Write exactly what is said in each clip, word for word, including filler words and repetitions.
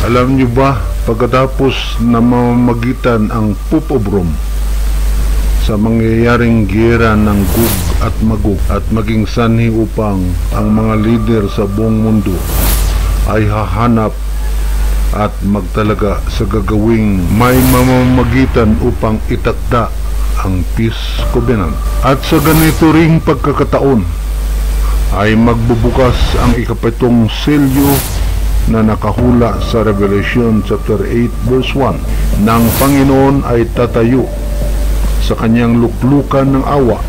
Alam niyo ba, pagkatapos na mamamagitan ang Pope of Rome sa mangyayaring giyera ng Gog at Magog at maging sanhi upang ang mga lider sa buong mundo ay hahanap at magtalaga sa gagawing may mamamagitan upang itakda ang Peace Covenant. At sa ganito ring pagkakataon ay magbubukas ang ikapitong selyo na nakahula sa Revelation chapter eight verse one. Nang Panginoon ay tatayo sa kanyang luklukan ng awa,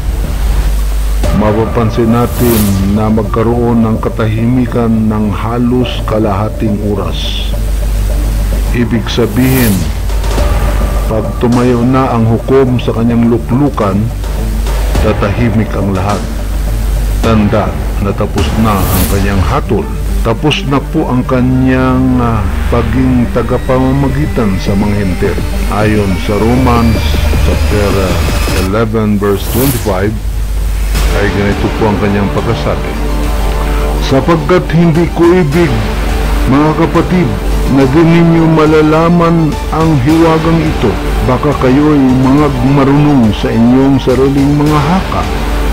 mapapansin natin na magkaroon ng katahimikan ng halos kalahating oras. Ibig sabihin, pag tumayo na ang hukom sa kanyang luklukan, tatahimik ang lahat. Tanda na tapos na ang kanyang hatol. Tapos na po ang kanyang uh, paging tagapamamagitan sa mga hintil. Ayon sa Romans chapter eleven verse twenty-five, ay ganito po ang kanyang pagkasabi. Sapagkat hindi ko ibig, mga kapatid, na din ninyo malalaman ang hiwagang ito, baka kayo'y mga marunong sa inyong sariling mga haka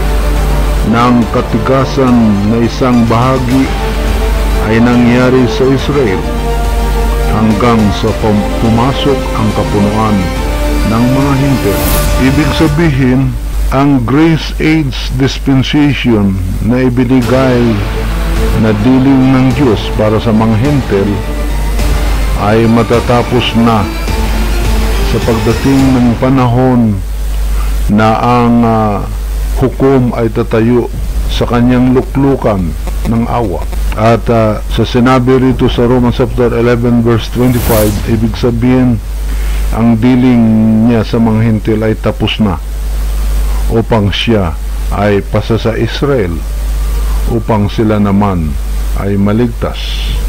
ng katigasan na isang bahagi ay nangyari sa Israel hanggang sa pumasok ang kapunuan ng mga hintil. Ibig sabihin, ang Grace Age Dispensation na ibinigay na diling ng Diyos para sa mga hintil ay matatapos na sa pagdating ng panahon na ang uh, hukom ay tatayo sa kanyang luklukan ng awa. At uh, sa sinabi rito sa Romans chapter eleven verse twenty-five, ibig sabihin ang dealing niya sa mga hintil ay tapos na upang siya ay pasa sa Israel upang sila naman ay maligtas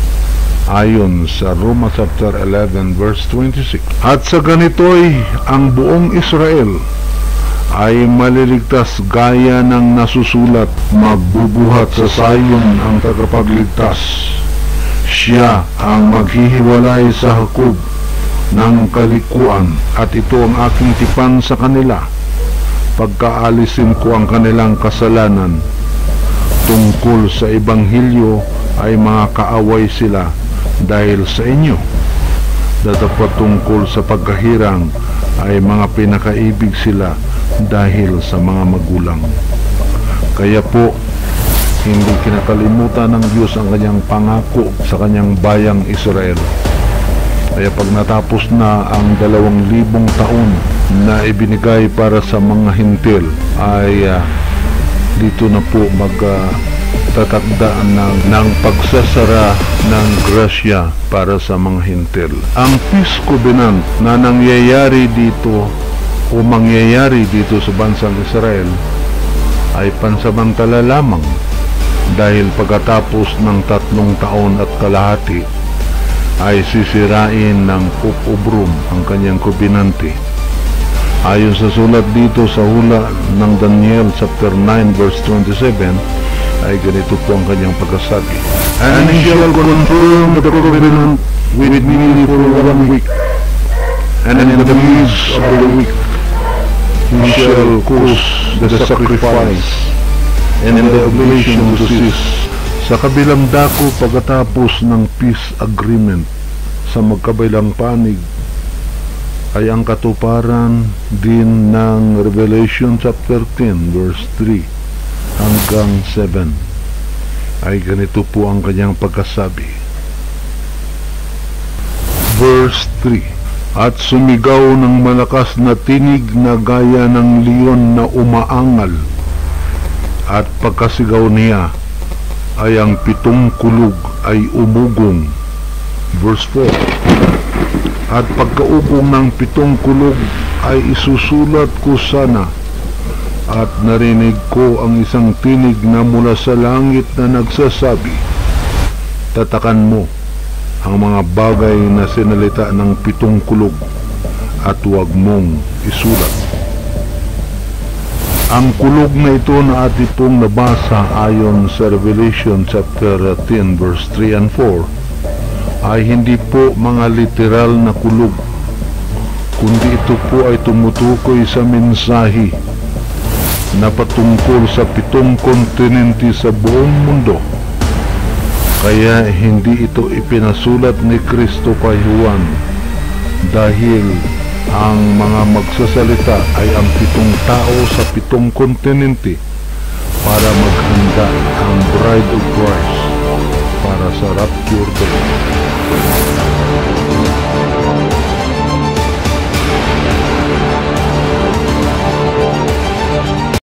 ayon sa Romans chapter eleven verse twenty-six. At sa ganito'y ang buong Israel ay maliligtas gaya ng nasusulat, magbubuhat sa Sayon ang tagapagligtas. Siya ang maghihiwalay sa Jacob ng kalikuan, at ito ang aking tipan sa kanila, pagkaalisin ko ang kanilang kasalanan. Tungkol sa Ebanghelyo ay mga kaaway sila dahil sa inyo. Datapat tungkol sa pagkahirang ay mga pinakaibig sila dahil sa mga magulang. Kaya po, hindi kinakalimutan ng Diyos ang kanyang pangako sa kanyang bayang Israel. Kaya pag natapos na ang dalawang libong taon na ibinigay para sa mga hintil, ay uh, dito na po magtatakda uh, ng, ng pagsasara ng grasya para sa mga hintil. Ang Peace Covenant na nangyayari dito o mangyayari dito sa bansang Israel ay pansamantala lamang, dahil pagkatapos ng tatlong taon at kalahati ay sisirain ng Pope of Rome ang kanyang kubinante. Ayon sa sulat dito sa hula ng Daniel chapter nine verse twenty-seven, ay ganito po ang kanyang pagkasabi. And he shall confirm the covenant with me for one week, and in the midst of the week he shall cause the sacrifice and the oblation to cease. Sa kabilang dako, pagkatapos ng peace agreement sa magkabilang panig, ay ang katuparan din ng Revelation chapter ten verse three hanggang seven. Ay ganito po ang kanyang pagkasabi. Verse three, at sumigaw ng malakas na tinig na gaya ng leon na umaangal, at pagkasigaw niya ay ang pitong kulog ay umugong. Verse four, at pagkaugong ng pitong kulog ay isusulat ko sana, at narinig ko ang isang tinig na mula sa langit na nagsasabi, tatakan mo ang mga bagay na sinalita ng pitong kulog at huwag mong isulat. Ang kulog na ito na ating pong nabasa ayon sa Revelation chapter ten verse three and four ay hindi po mga literal na kulog, kundi ito po ay tumutukoy sa mensahe na patungkol sa pitong kontinente sa buong mundo. Kaya hindi ito ipinasulat ni Kristo kay Juan dahil ang mga magsasalita ay ang pitong tao sa pitong kontinente para maghanda ang Bride of Christ para sa Rapture Day.